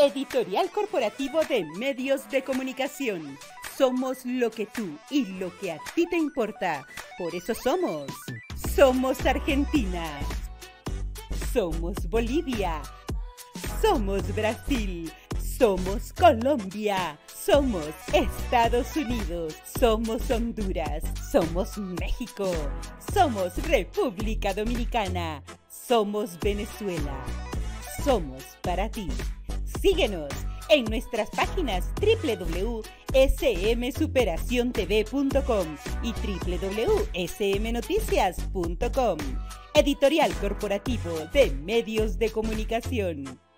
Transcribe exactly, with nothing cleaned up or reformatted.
Editorial Corporativo de Medios de Comunicación. Somos lo que tú y lo que a ti te importa. Por eso somos. Somos Argentina. Somos Bolivia. Somos Brasil. Somos Colombia. Somos Estados Unidos. Somos Honduras. Somos México. Somos República Dominicana. Somos Venezuela. Somos para ti. Síguenos en nuestras páginas w w w punto s m superación t v punto com y w w w punto s m noticias punto com. Editorial Corporativo de Medios de Comunicación.